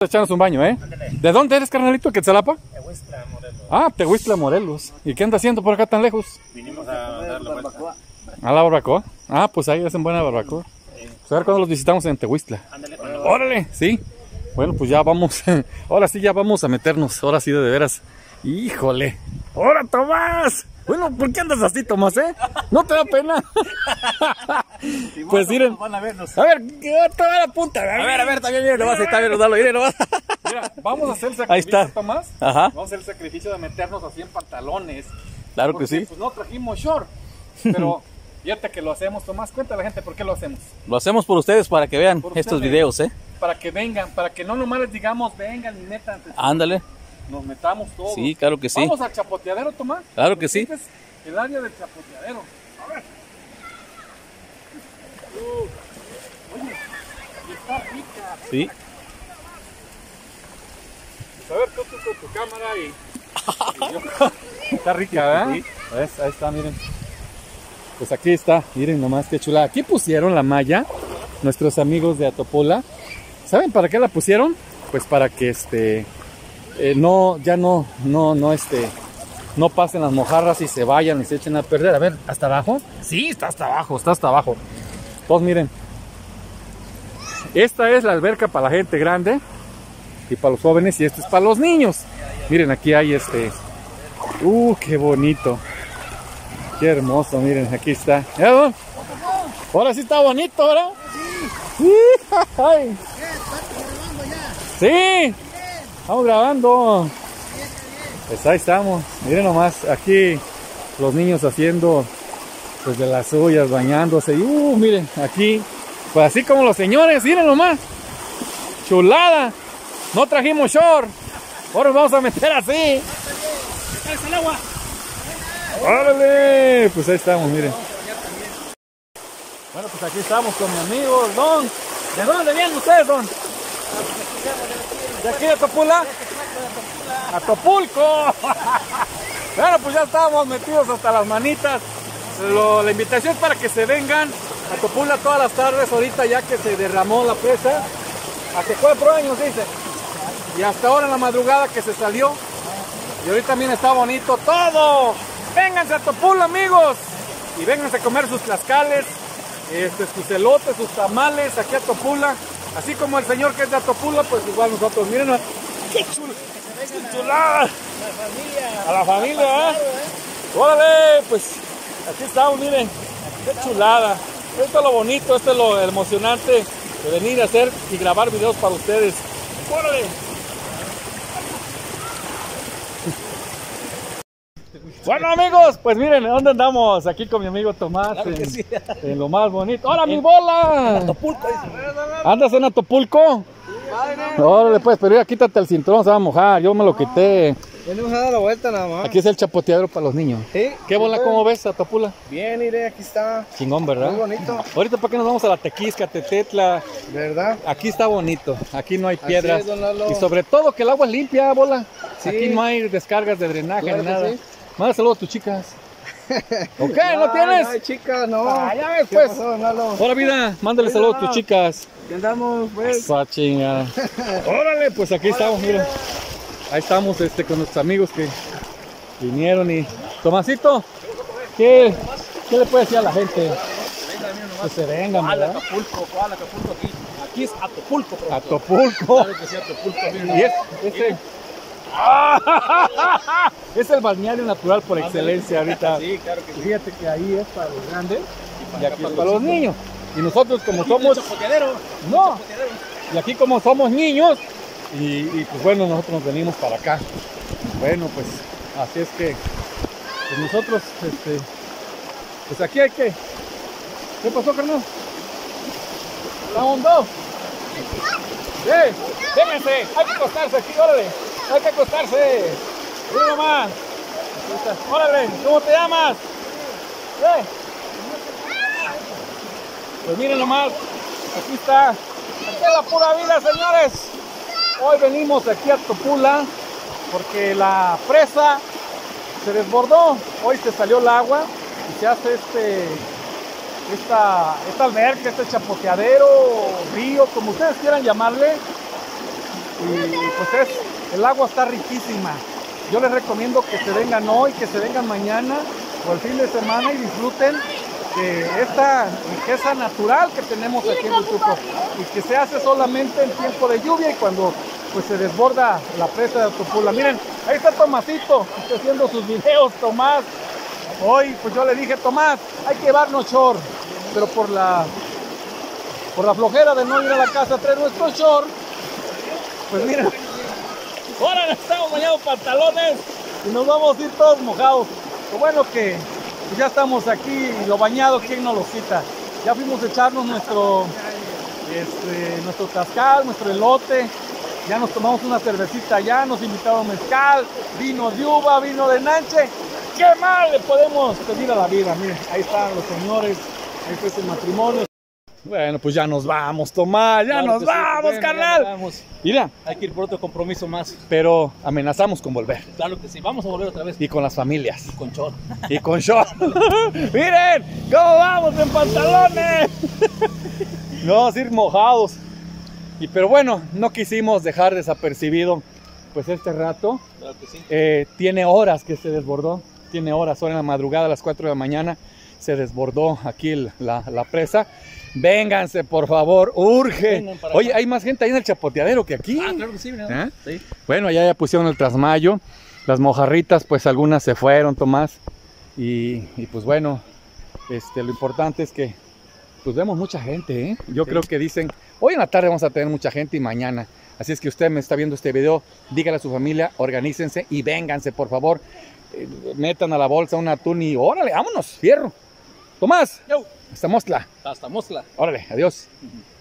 Echarnos un baño, ¿eh? ¿De dónde eres, carnalito? ¿Quetzalapa? Tehuistla, Morelos. Ah, Tehuistla, Morelos. ¿Y qué anda haciendo por acá tan lejos? Vinimos a dar la barbacoa. ¿A la barbacoa? Ah, pues ahí hacen buena barbacoa. Pues a ver cuándo los visitamos en Tehuistla. Ándale, cuando... ¡Órale! Sí. Bueno, pues ya vamos. Ahora sí ya vamos a meternos. Ahora sí de veras. ¡Híjole! ¡Ahora, Tomás! Bueno, ¿por qué andas así, Tomás, ¿No te da pena? Pues miren. Van a vernos. A ver, toda la punta. A ver, también miren nomás, está bien, dalo, miren nomás. Mira, vamos a hacer el Ahí sacrificio, está. Tomás. Ajá. Vamos a hacer el sacrificio de meternos así en pantalones. Claro Porque, que sí. pues no trajimos short. Pero fíjate que lo hacemos, Tomás. Cuéntale a la gente por qué lo hacemos. Lo hacemos por ustedes para que vean Por estos ustedes. videos, Para que vengan, para que no nomás les digamos vengan y metan. Ándale. Nos metamos todos. Sí, claro que sí. Vamos al chapoteadero, Tomás. Claro que sí. Este es el área del chapoteadero. A ver. Oye, y está rica. Sí. A ver, tú con tu cámara y... Está rica, ¿verdad? Sí. ¿Ves? Ahí está, miren. Pues aquí está, miren nomás qué chula. Aquí pusieron la malla, nuestros amigos de Atopola. ¿Saben para qué la pusieron? Pues para que no pasen las mojarras y se vayan y se echen a perder. A ver, ¿hasta abajo? Sí, está hasta abajo, está hasta abajo. Pues miren, esta es la alberca para la gente grande y para los jóvenes, y este es para los niños. Miren, aquí hay qué bonito, qué hermoso, miren, aquí está. Ahora sí está bonito, ¿verdad? Sí. Ay. Sí, estamos grabando. Pues ahí estamos, miren nomás, aquí los niños haciendo pues de las suyas, bañándose. Y miren, aquí, pues así como los señores, miren nomás. Chulada. No trajimos short. Ahora nos vamos a meter así. ¡Es el agua! ¡Órale! Pues ahí estamos, miren. Bueno, pues aquí estamos con mi amigo Don. ¿De dónde vienen ustedes, Don? ¿De aquí de Atopula? ¡Atopulco! Bueno, pues ya estábamos metidos hasta las manitas. La invitación es para que se vengan a Atopula todas las tardes, ahorita ya que se derramó la presa. Hace 4 años, dice. Y hasta ahora en la madrugada que se salió. Y ahorita también está bonito todo. Vénganse a Atopula, amigos. Y vénganse a comer sus tlaxcales, sus elotes, sus tamales aquí a Atopula. Así como el señor que es de Atopula, pues igual nosotros. Miren, qué chulada. A la familia, ¿eh? Órale, pues aquí estamos, miren. Qué chulada. Esto es lo bonito, esto es lo emocionante de venir a hacer y grabar videos para ustedes. ¡Órale! Bueno, amigos, pues miren, ¿dónde andamos? Aquí con mi amigo Tomás, Claro que sí. en lo más bonito. ¡Hola, mi bola! Atopulco. ¿Andas en Atopulco? Órale, pues, pero ya quítate el cinturón, se va a mojar. Yo me lo quité. Venimos a dar la vuelta nada más. Aquí es el chapoteadero para los niños. ¿Sí? ¿Qué bola, cómo ves, Atopula? Bien, iré, aquí está. Chingón, ¿verdad? Muy bonito. Ahorita, ¿para qué nos vamos a la Tequisca, Tetetla? ¿Verdad? Aquí está bonito, aquí no hay Así piedras. es, don Lalo. Y sobre todo que el agua es limpia, bola. Sí. Aquí no hay descargas de drenaje Claro ni que nada. sí. Manda saludos a tus chicas. ¿Ok? ¿No tienes? Ay, chicas, no. Ah, ya ves, ¿Qué pues. pasó, don Lalo? Hola, vida, mándale saludos a tus chicas. ¿Qué andamos, pues? Esa chinga. Órale, pues aquí estamos, miren. Ahí estamos con nuestros amigos que vinieron y... Tomasito, ¿qué le puede decir a la gente? Que se vengan, ¿verdad? Acapulco, ¿cuál Acapulco aquí? Aquí es Atopulco, bro. Atopulco. Claro que sí, Atopulco, miren. Y es el balneario natural por excelencia ahorita. Sí, claro que sí. Fíjate que ahí es para los grandes y aquí es para los niños. Y nosotros como somos... Chapoteadero. No, y aquí como somos niños, y pues bueno, nosotros nos venimos para acá. Bueno, pues así es que pues nosotros, pues aquí hay que... ¿Qué pasó, carnal? ¿La hondó? Vénganse, hay que acostarse aquí, órale, hay que acostarse. Mira nomás. Órale, ¿cómo te llamas? Pues miren nomás, aquí está, aquí es la pura vida, señores. Hoy venimos aquí a Atopula porque la presa se desbordó. Hoy se salió el agua y se hace esta alberca, este chapoteadero, río, como ustedes quieran llamarle. y pues el agua está riquísima. Yo les recomiendo que se vengan hoy, que se vengan mañana o el fin de semana y disfruten de esta riqueza natural que tenemos aquí en Huitzuco y que se hace solamente en tiempo de lluvia y cuando pues se desborda la presa de Topula. Miren, ahí está Tomasito, está haciendo sus videos. Tomás, hoy pues yo le dije, Tomás, hay que llevarnos short, pero por la flojera de no ir a la casa a traer nuestro short, pues miren, ahora estamos bañados pantalones y nos vamos a ir todos mojados. Lo bueno que pues ya estamos aquí y lo bañado, ¿quién nos lo quita? Ya fuimos a echarnos nuestro tascal, nuestro elote, ya nos tomamos una cervecita allá, nos invitaron mezcal, vino de uva, vino de nanche. ¿Qué más le podemos pedir a la vida? Miren, ahí están los señores, ahí está el matrimonio. Bueno, pues ya nos vamos, Tomás, ya nos vamos, bueno, carnal. ya nos vamos. Mira, Hay que ir por otro compromiso más. pero amenazamos con volver. Claro que sí, vamos a volver otra vez Y con las familias. con short. Y con short. Miren, cómo vamos en pantalones. No, vamos a ir mojados. Pero bueno, no quisimos dejar desapercibido pues este rato. Claro que sí. Tiene horas que se desbordó. Tiene horas, ahora en la madrugada a las 4 de la mañana se desbordó aquí la presa. Vénganse, por favor, urge. Vengan para Oye, acá. hay más gente ahí en el chapoteadero que aquí. Claro que sí, mira. ¿Eh? Sí. Bueno, allá ya pusieron el trasmayo. Las mojarritas, pues algunas se fueron, Tomás. Y pues bueno, lo importante es que pues vemos mucha gente, ¿eh? Yo creo que dicen, hoy en la tarde vamos a tener mucha gente y mañana. Así es que usted me está viendo este video, dígale a su familia, organícense y vénganse, por favor. Metan a la bolsa un atún y órale, vámonos, fierro. Tomás, Yo. hasta Mostla. Hasta Mostla. Órale, adiós.